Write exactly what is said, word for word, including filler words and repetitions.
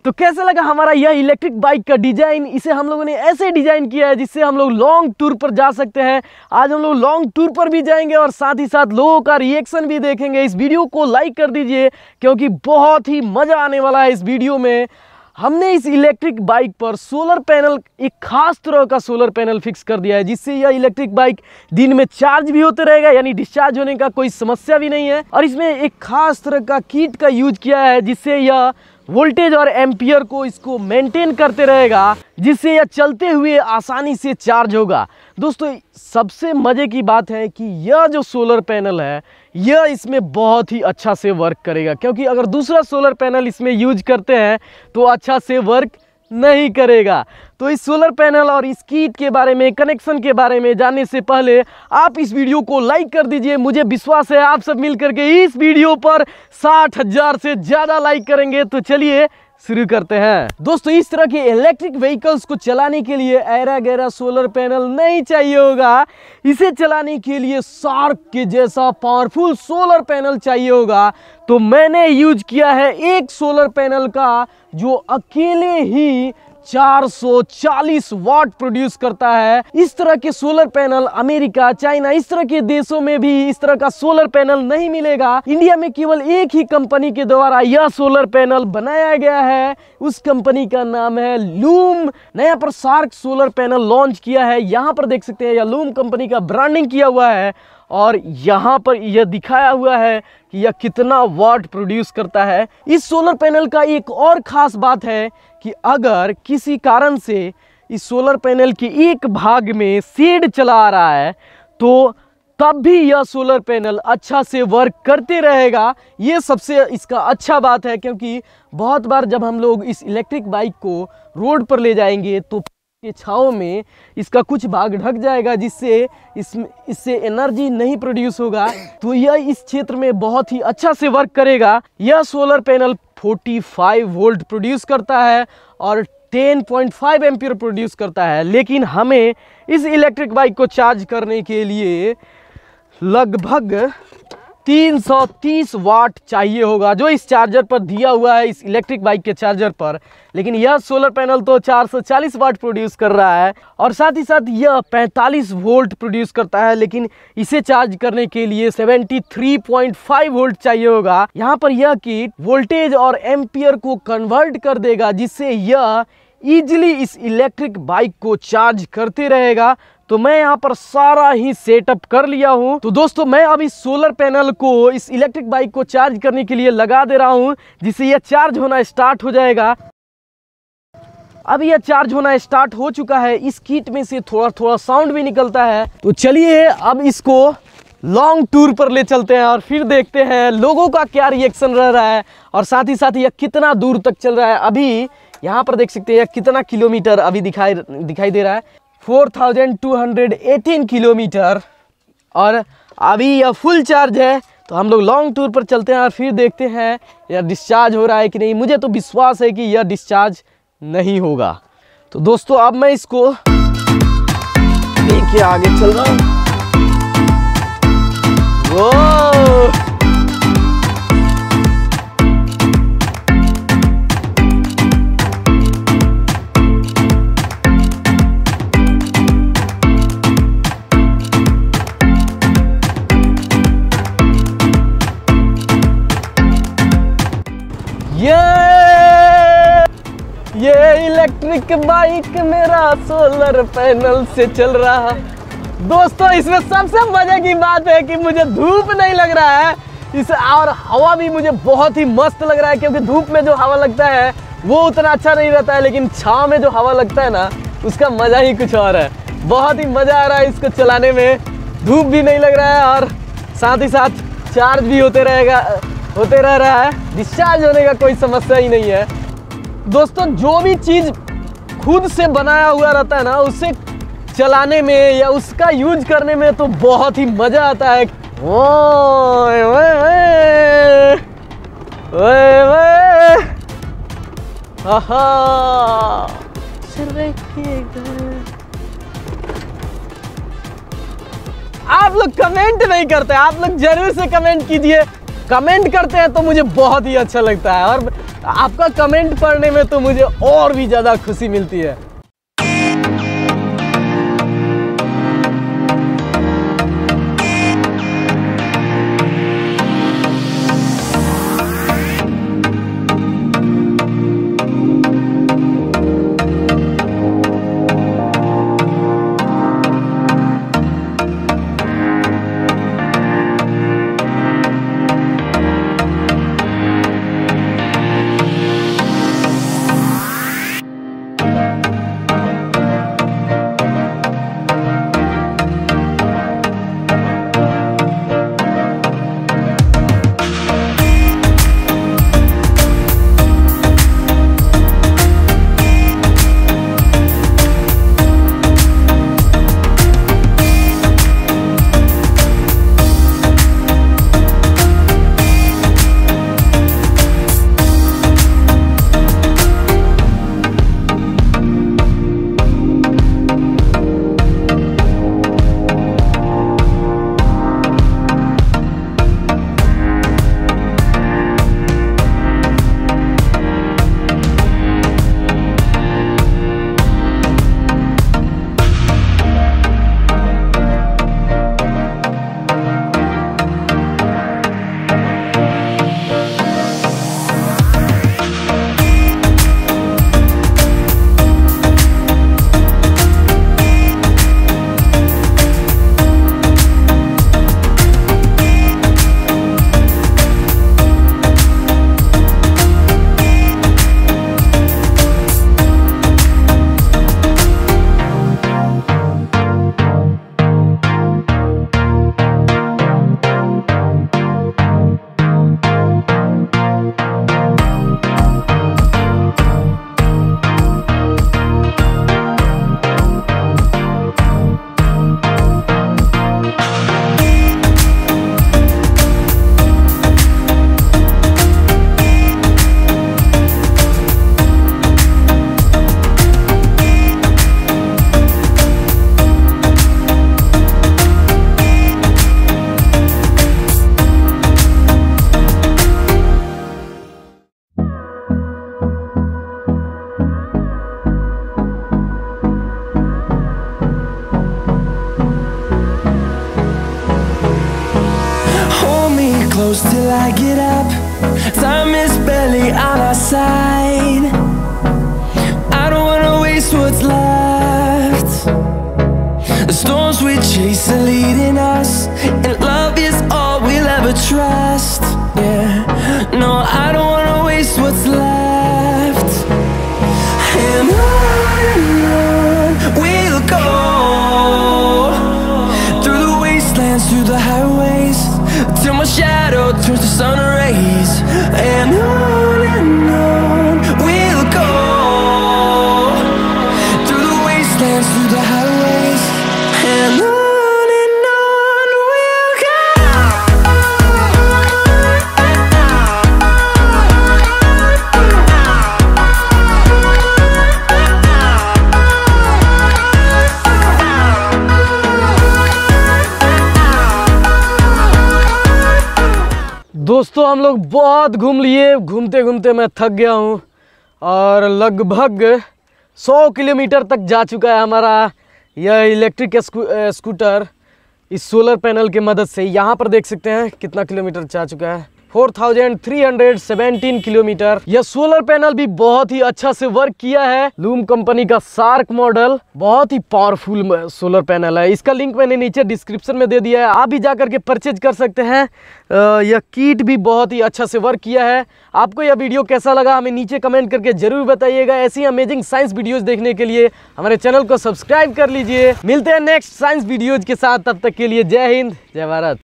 तो कैसा लगा हमारा यह इलेक्ट्रिक बाइक का डिजाइन। इसे हम लोगों ने ऐसे डिजाइन किया है जिससे हम लोग लॉन्ग टूर पर जा सकते हैं। आज हम लोग लॉन्ग टूर पर भी जाएंगे और साथ ही साथ लोगों का रिएक्शन भी देखेंगे। इस वीडियो को लाइक कर दीजिए क्योंकि बहुत ही मजा आने वाला है इस वीडियो में। हमने इस इलेक्ट्रिक बाइक पर सोलर पैनल, एक खास तरह का सोलर पैनल फिक्स कर दिया है जिससे यह इलेक्ट्रिक बाइक दिन में चार्ज भी होते रहेगा, यानी डिस्चार्ज होने का कोई समस्या भी नहीं है। और इसमें एक खास तरह का किट का यूज किया है जिससे यह वोल्टेज और एम्पियर को इसको मेंटेन करते रहेगा, जिससे यह चलते हुए आसानी से चार्ज होगा। दोस्तों सबसे मजे की बात है कि यह जो सोलर पैनल है यह इसमें बहुत ही अच्छा से वर्क करेगा, क्योंकि अगर दूसरा सोलर पैनल इसमें यूज करते हैं तो अच्छा से वर्क नहीं करेगा। तो इस सोलर पैनल और इस किट के बारे में, कनेक्शन के बारे में जानने से पहले आप इस वीडियो को लाइक कर दीजिए। मुझे विश्वास है आप सब मिलकर के इस वीडियो पर साठ हजार से ज़्यादा लाइक करेंगे। तो चलिए शुरू करते हैं। दोस्तों इस तरह के इलेक्ट्रिक व्हीकल्स को चलाने के लिए ऐरा गैरा सोलर पैनल नहीं चाहिए होगा। इसे चलाने के लिए शार्क के जैसा पावरफुल सोलर पैनल चाहिए होगा। तो मैंने यूज किया है एक सोलर पैनल का जो अकेले ही चार सौ चालीस वाट प्रोड्यूस करता है। इस तरह के सोलर पैनल अमेरिका, चाइना, इस तरह के देशों में भी इस तरह का सोलर पैनल नहीं मिलेगा। इंडिया में केवल एक ही कंपनी के द्वारा यह सोलर पैनल बनाया गया है। उस कंपनी का नाम है लूम। नया पर शार्क सोलर पैनल लॉन्च किया है। यहाँ पर देख सकते हैं यह लूम कंपनी का ब्रांडिंग किया हुआ है और यहाँ पर यह दिखाया हुआ है कि यह कितना वाट प्रोड्यूस करता है। इस सोलर पैनल का एक और ख़ास बात है कि अगर किसी कारण से इस सोलर पैनल के एक भाग में शेड चला आ रहा है तो तब भी यह सोलर पैनल अच्छा से वर्क करते रहेगा। ये सबसे इसका अच्छा बात है, क्योंकि बहुत बार जब हम लोग इस इलेक्ट्रिक बाइक को रोड पर ले जाएंगे तो के छांव में इसका कुछ भाग ढक जाएगा, जिससे इस इससे एनर्जी नहीं प्रोड्यूस होगा। तो यह इस क्षेत्र में बहुत ही अच्छा से वर्क करेगा। यह सोलर पैनल पैंतालीस वोल्ट प्रोड्यूस करता है और दस पॉइंट पाँच एम्पीयर प्रोड्यूस करता है। लेकिन हमें इस इलेक्ट्रिक बाइक को चार्ज करने के लिए लगभग तीन सौ तीस वाट चाहिए होगा, जो इस चार्जर पर दिया हुआ है, इस इलेक्ट्रिक बाइक के चार्जर पर। लेकिन यह सोलर पैनल तो चार सौ चालीस वाट प्रोड्यूस कर रहा है और साथ ही साथ यह पैंतालीस वोल्ट प्रोड्यूस करता है। लेकिन इसे चार्ज करने के लिए तिहत्तर पॉइंट पाँच वोल्ट चाहिए होगा। यहाँ पर यह किट वोल्टेज और एम्पियर को कन्वर्ट कर देगा, जिससे यह इजीली इस इलेक्ट्रिक बाइक को चार्ज करते रहेगा। तो मैं यहाँ पर सारा ही सेटअप कर लिया हूँ। तो दोस्तों मैं अब इस सोलर पैनल को इस इलेक्ट्रिक बाइक को चार्ज करने के लिए लगा दे रहा हूँ, जिससे यह चार्ज होना स्टार्ट हो जाएगा। अब यह चार्ज होना स्टार्ट हो चुका है। इस किट में से थोड़ा थोड़ा साउंड भी निकलता है। तो चलिए अब इसको लॉन्ग टूर पर ले चलते हैं और फिर देखते हैं लोगों का क्या रिएक्शन रह रहा है और साथ ही साथ यह कितना दूर तक चल रहा है। अभी यहाँ पर देख सकते हैं कितना किलोमीटर अभी दिखाई दिखाई दे रहा है, चार हज़ार दो सौ अठारह किलोमीटर। और अभी यह फुल चार्ज है। तो हम लोग लॉन्ग टूर पर चलते हैं और फिर देखते हैं यह डिस्चार्ज हो रहा है कि नहीं। मुझे तो विश्वास है कि यह डिस्चार्ज नहीं होगा। तो दोस्तों अब मैं इसको लेके आगे चल रहा हूँ। वो ये ये इलेक्ट्रिक बाइक मेरा सोलर पैनल से चल रहा। दोस्तों इसमें सबसे मजे की बात है कि मुझे धूप नहीं लग रहा है इस, और हवा भी मुझे बहुत ही मस्त लग रहा है, क्योंकि धूप में जो हवा लगता है वो उतना अच्छा नहीं रहता है, लेकिन छांव में जो हवा लगता है ना उसका मज़ा ही कुछ और है। बहुत ही मज़ा आ रहा है इसको चलाने में। धूप भी नहीं लग रहा है और साथ ही साथ चार्ज भी होते रहेगा होते रह रहा है। डिस्चार्ज होने का कोई समस्या ही नहीं है। दोस्तों जो भी चीज़ खुद से बनाया हुआ रहता है ना, उसे चलाने में या उसका यूज करने में तो बहुत ही मज़ा आता है। ओए ओए ओए ओए आहा आप लोग कमेंट नहीं करते, आप लोग जरूर से कमेंट कीजिए कमेंट करते हैं तो मुझे बहुत ही अच्छा लगता है, और आपका कमेंट पढ़ने में तो मुझे और भी ज़्यादा खुशी मिलती है। Close till I get up. Time is barely on our side. I don't wanna waste what's left. The storms we chase are leading us, and love is all we'll ever trust. Yeah, no, I don't wanna waste what's left. And on and on we'll go, through the wastelands, through the highways, till my shadow turns to sun rays. And on and on we'll go, through the wastelands, through the highways. And on and on we'll go. दोस्तों हम लोग बहुत घूम लिए, घूमते घूमते मैं थक गया हूँ और लगभग सौ किलोमीटर तक जा चुका है हमारा यह इलेक्ट्रिक स्कू, स्कूटर इस सोलर पैनल के मदद से। यहाँ पर देख सकते हैं कितना किलोमीटर जा चुका है, four thousand three hundred seventeen kilometre. यह सोलर पैनल भी बहुत ही अच्छा से वर्क किया है। लूम कंपनी का शार्क मॉडल बहुत ही पावरफुल सोलर पैनल है। इसका लिंक मैंने नीचे डिस्क्रिप्शन में दे दिया है, आप भी जा करके परचेज कर सकते हैं। यह किट भी बहुत ही अच्छा से वर्क किया है। आपको यह वीडियो कैसा लगा हमें नीचे कमेंट करके जरूर बताइएगा। ऐसी अमेजिंग साइंस वीडियोज देखने के लिए हमारे चैनल को सब्सक्राइब कर लीजिए। मिलते हैं नेक्स्ट साइंस वीडियोज के साथ, तब तक के लिए जय हिंद जय भारत।